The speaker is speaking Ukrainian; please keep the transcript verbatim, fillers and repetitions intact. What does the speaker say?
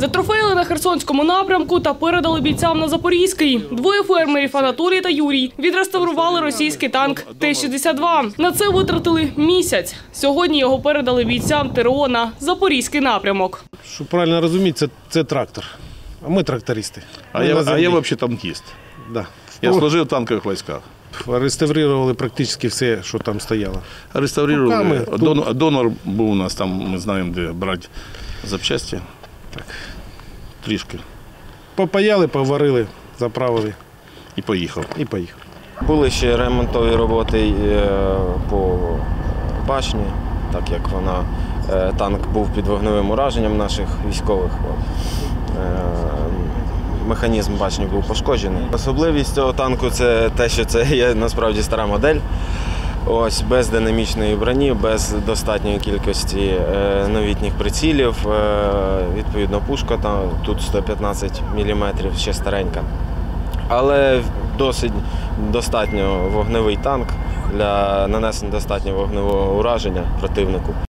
Затрофеїли на Херсонському напрямку та передали бійцям на Запорізький. Двоє фермерів – Анатолій та Юрій – відреставрували російський танк Т шістдесят два. На це витратили місяць. Сьогодні його передали бійцям ТРО на Запорізький напрямок. Щоб правильно розуміти, це, це трактор. А ми трактористи. А ми я, а я взагалі танкіст. Да. Я служив в танкових військах. Реставрували практично все, що там стояло. Реставрували. Руками. Донор, донор був у нас, там ми знаємо, де брати запчасті. Так. Трішки. Попаяли, поварили, заправили І поїхав. і поїхав. Були ще ремонтові роботи по башні, так як вона, танк був під вогневим ураженням наших військових. Механізм башні був пошкоджений. Особливість цього танку – це те, що це є насправді стара модель. Ось, без динамічної броні, без достатньої кількості новітніх прицілів. Відповідно, пушка там, тут сто п'ятнадцять міліметрів, ще старенька. Але досить достатньо вогневий танк для нанесення достатньо вогневого ураження противнику.